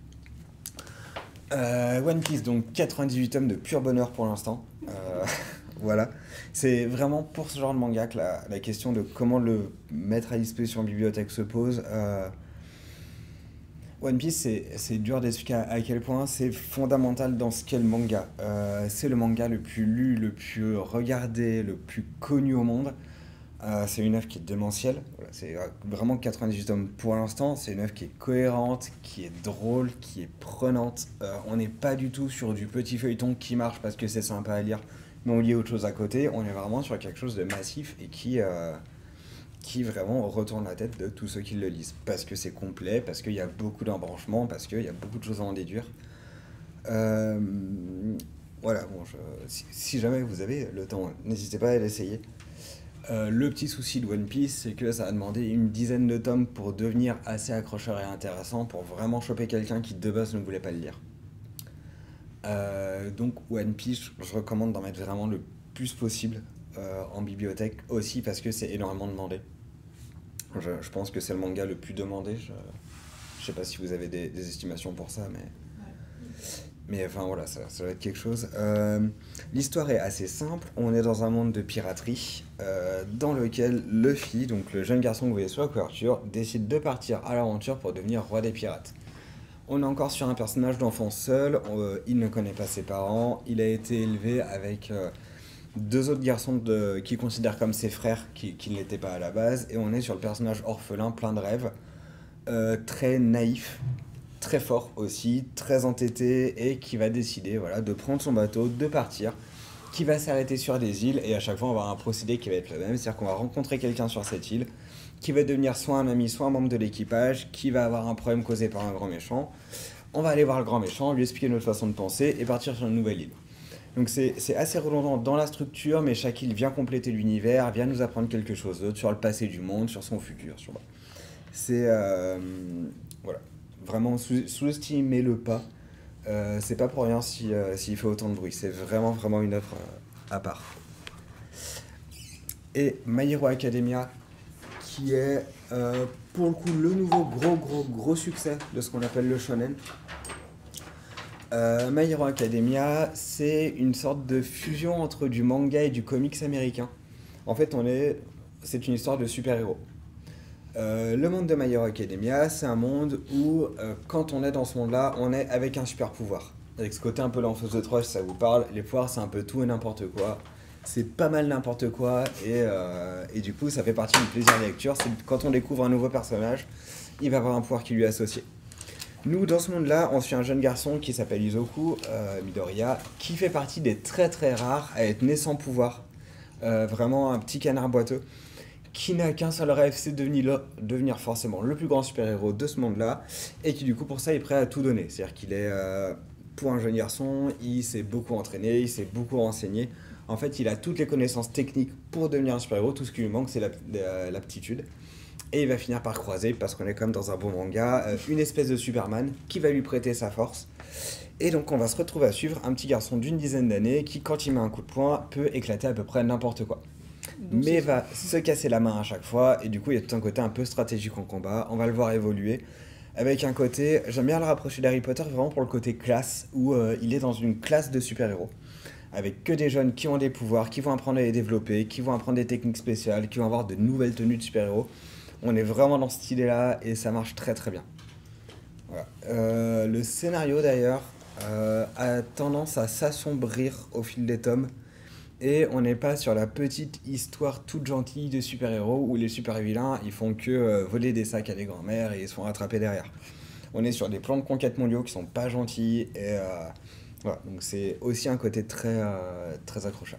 Euh, One Piece, donc quatre-vingt-dix-huit tomes de pur bonheur pour l'instant. Euh, voilà. C'est vraiment pour ce genre de manga que la, la question de comment le mettre à disposition en bibliothèque se pose. Euh, One Piece, c'est, c'est dur d'expliquer à, à quel point c'est fondamental dans ce qu'est le manga. Euh, c'est le manga le plus lu, le plus regardé, le plus connu au monde. Euh, c'est une œuvre qui est démentielle. Voilà, c'est euh, vraiment quatre-vingt-dix-huit tomes pour l'instant. C'est une œuvre qui est cohérente, qui est drôle, qui est prenante. Euh, on n'est pas du tout sur du petit feuilleton qui marche parce que c'est sympa à lire, mais on lit autre chose à côté. On est vraiment sur quelque chose de massif et qui, euh, qui vraiment retourne la tête de tous ceux qui le lisent. Parce que c'est complet, parce qu'il y a beaucoup d'embranchements, parce qu'il y a beaucoup de choses à en déduire. Euh, voilà, bon, je- si, si jamais vous avez le temps, n'hésitez pas à l'essayer. Euh, le petit souci de One Piece, c'est que ça a demandé une dizaine de tomes pour devenir assez accrocheur et intéressant, pour vraiment choper quelqu'un qui de base ne voulait pas le lire. Euh, donc One Piece, je recommande d'en mettre vraiment le plus possible euh, en bibliothèque, aussi parce que c'est énormément demandé. Je, je pense que c'est le manga le plus demandé. Je, je sais pas si vous avez des, des estimations pour ça, mais... Mais enfin voilà, ça, ça va être quelque chose. Euh, L'histoire est assez simple. On est dans un monde de piraterie euh, dans lequel Luffy, donc le jeune garçon que vous voyez sur la couverture, décide de partir à l'aventure pour devenir roi des pirates. On est encore sur un personnage d'enfant seul. Euh, il ne connaît pas ses parents. Il a été élevé avec euh, deux autres garçons de, qu'il considère comme ses frères, qui, qui ne l'étaient pas à la base. Et on est sur le personnage orphelin, plein de rêves, euh, très naïf, très fort aussi, très entêté et qui va décider voilà, de prendre son bateau, de partir, qui va s'arrêter sur des îles et à chaque fois on va avoir un procédé qui va être le même, c'est-à-dire qu'on va rencontrer quelqu'un sur cette île qui va devenir soit un ami, soit un membre de l'équipage, qui va avoir un problème causé par un grand méchant. On va aller voir le grand méchant, lui expliquer notre façon de penser et partir sur une nouvelle île. Donc c'est c'est assez redondant dans la structure, mais chaque île vient compléter l'univers, vient nous apprendre quelque chose d'autre sur le passé du monde, sur son futur. Sur... C'est... Euh, voilà. Vraiment, sous- sous-estimez-le pas. Euh, c'est pas pour rien si, euh, s'il fait autant de bruit. C'est vraiment, vraiment une œuvre euh, à part. Et My Hero Academia, qui est euh, pour le coup le nouveau gros, gros, gros succès de ce qu'on appelle le shonen. Euh, My Hero Academia, c'est une sorte de fusion entre du manga et du comics américain. En fait, on est, c'est une histoire de super-héros. Euh, le monde de My Hero Academia, c'est un monde où, euh, quand on est dans ce monde-là, on est avec un super pouvoir. Avec ce côté un peu l'enfance de Troche, ça vous parle. Les pouvoirs, c'est un peu tout et n'importe quoi. C'est pas mal n'importe quoi. Et, euh, et du coup, ça fait partie du plaisir de lecture. C'est quand on découvre un nouveau personnage, il va avoir un pouvoir qui lui est associé. Nous, dans ce monde-là, on suit un jeune garçon qui s'appelle Izoku euh, Midoriya, qui fait partie des très très rares à être né sans pouvoir. Euh, vraiment un petit canard boiteux, qui n'a qu'un seul rêve, c'est de devenir, devenir forcément le plus grand super-héros de ce monde-là, et qui du coup pour ça est prêt à tout donner. C'est-à-dire qu'il est, euh, pour un jeune garçon, il s'est beaucoup entraîné, il s'est beaucoup renseigné. En fait, il a toutes les connaissances techniques pour devenir un super-héros, tout ce qui lui manque c'est l'ap- euh, l'aptitude. Et il va finir par croiser, parce qu'on est comme dans un bon manga, euh, une espèce de Superman qui va lui prêter sa force. Et donc on va se retrouver à suivre un petit garçon d'une dizaine d'années qui, quand il met un coup de poing, peut éclater à peu près n'importe quoi. Donc, Mais c'est- va se casser la main à chaque fois, et du coup il y a tout un côté un peu stratégique en combat, on va le voir évoluer, avec un côté, j'aime bien le rapprocher d'Harry Potter vraiment pour le côté classe, où euh, il est dans une classe de super-héros, avec que des jeunes qui ont des pouvoirs, qui vont apprendre à les développer, qui vont apprendre des techniques spéciales, qui vont avoir de nouvelles tenues de super-héros. On est vraiment dans cette idée-là, et ça marche très très bien. Voilà. Euh, le scénario d'ailleurs euh, a tendance à s'assombrir au fil des tomes. Et on n'est pas sur la petite histoire toute gentille de super-héros où les super-vilains ils font que euh, voler des sacs à des grands-mères et ils se font rattraper derrière. On est sur des plans de conquête mondiaux qui sont pas gentils et euh, voilà, donc c'est aussi un côté très, euh, très accrocheur.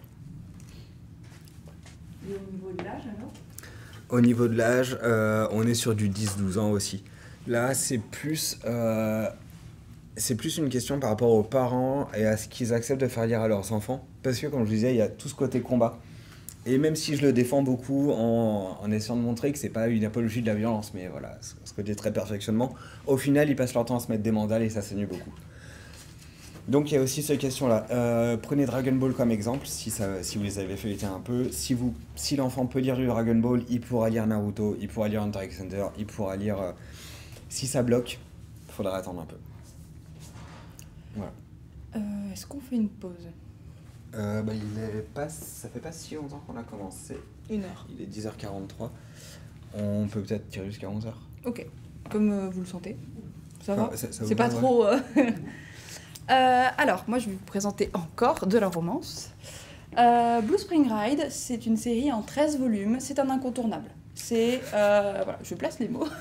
Et au niveau de l'âge alors? Au niveau de l'âge, euh, on est sur du dix douze ans aussi. Là, c'est plus, euh, c'est plus une question par rapport aux parents et à ce qu'ils acceptent de faire lire à leurs enfants. Parce que, comme je disais, il y a tout ce côté combat. Et même si je le défends beaucoup en, en essayant de montrer que c'est pas une apologie de la violence, mais voilà, ce ce côté très perfectionnement, au final, ils passent leur temps à se mettre des mandales et ça saigne beaucoup. Donc il y a aussi cette question-là. Euh, prenez Dragon Ball comme exemple, si, ça, si vous les avez feuilletés un peu. Si, vous, si l'enfant peut lire du Dragon Ball, il pourra lire Naruto, il pourra lire Hunter x Hunter, il pourra lire... euh, si ça bloque, il faudra attendre un peu. Voilà. Euh, Est-ce qu'on fait une pause? Euh, bah, il est pas, ça fait pas si longtemps qu'on a commencé. Une heure. Il est dix heures quarante-trois. On peut peut-être tirer jusqu'à onze heures. Ok. Comme euh, vous le sentez. Ça va? Ah, ça- ça vous C'est pas va, ouais. trop... euh, Euh, alors, moi, je vais vous présenter encore de la romance. Euh, Blue Spring Ride, c'est une série en treize volumes, c'est un incontournable. C'est, euh, voilà, je place les mots,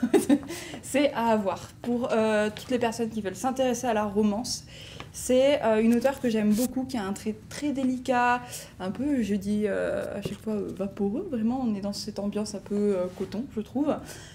c'est à avoir pour euh, toutes les personnes qui veulent s'intéresser à la romance. C'est euh, une auteure que j'aime beaucoup, qui a un trait très délicat, un peu, je dis euh, à chaque fois, euh, vaporeux, vraiment, on est dans cette ambiance un peu euh, coton, je trouve.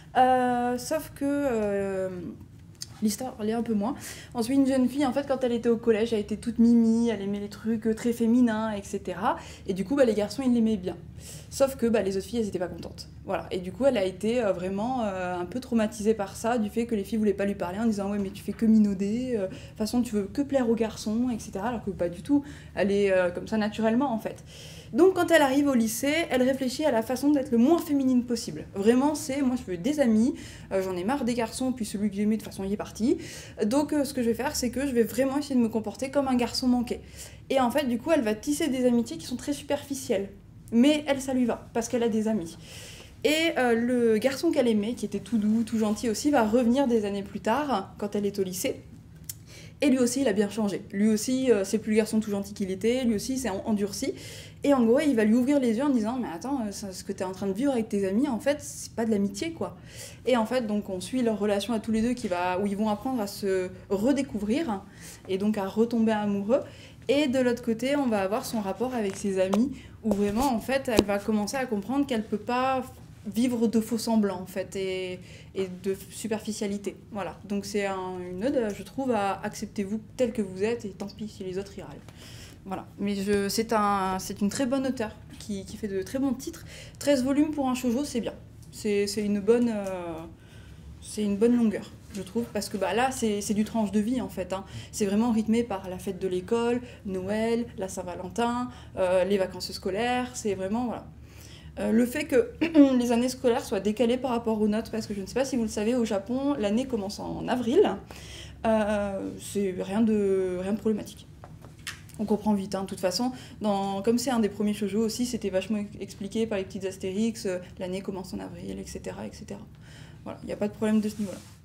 Euh, sauf que... Euh, l'histoire l'est un peu moins. On suit une jeune fille, en fait, quand elle était au collège, elle était toute mimi, elle aimait les trucs très féminins, et cetera. Et du coup, bah, les garçons, ils l'aimaient bien. Sauf que bah, les autres filles, elles n'étaient pas contentes. Voilà. Et du coup, elle a été euh, vraiment euh, un peu traumatisée par ça, du fait que les filles voulaient pas lui parler en disant « Ouais, mais tu fais que minauder, euh, de toute façon, tu veux que plaire aux garçons, et cetera » Alors que pas du tout. Elle est euh, comme ça naturellement, en fait. Donc quand elle arrive au lycée, elle réfléchit à la façon d'être le moins féminine possible. Vraiment, c'est moi je veux des amis, euh, j'en ai marre des garçons, puis celui que j'aimais de toute façon il est parti. Donc euh, ce que je vais faire, c'est que je vais vraiment essayer de me comporter comme un garçon manqué. Et en fait, du coup, elle va tisser des amitiés qui sont très superficielles. Mais elle, ça lui va, parce qu'elle a des amis. Et euh, le garçon qu'elle aimait, qui était tout doux, tout gentil aussi, va revenir des années plus tard, quand elle est au lycée. Et lui aussi, il a bien changé. Lui aussi, euh, c'est plus le garçon tout gentil qu'il était. Lui aussi, c'est endurci. Et en gros, il va lui ouvrir les yeux en disant « Mais attends, ce que tu es en train de vivre avec tes amis, en fait, c'est pas de l'amitié, quoi. » Et en fait, donc, on suit leur relation à tous les deux qui va, où ils vont apprendre à se redécouvrir et donc à retomber amoureux. Et de l'autre côté, on va avoir son rapport avec ses amis où vraiment, en fait, elle va commencer à comprendre qu'elle peut pas vivre de faux semblants, en fait, et, et de superficialité. Voilà. Donc c'est un, une ode, je trouve, à acceptez-vous tel que vous êtes, et tant pis si les autres y râlent. Voilà. Mais je, c'est, un, c'est une très bonne auteure qui, qui fait de très bons titres. treize volumes pour un shoujo, c'est bien. C'est, c'est, une bonne, euh, c'est une bonne longueur, je trouve, parce que bah, là, c'est, c'est du tranche de vie, en fait. Hein. C'est vraiment rythmé par la fête de l'école, Noël, la Saint-Valentin, euh, les vacances scolaires, c'est vraiment... Voilà. Euh, le fait que les années scolaires soient décalées par rapport aux notes, parce que je ne sais pas si vous le savez, au Japon, l'année commence en avril, euh, c'est rien de, rien de problématique. On comprend vite, hein. De toute façon, dans, comme c'est un des premiers shoujo aussi, c'était vachement expliqué par les petites astérix, euh, l'année commence en avril, et cetera et cetera. Voilà, il n'y a pas de problème de ce niveau-là.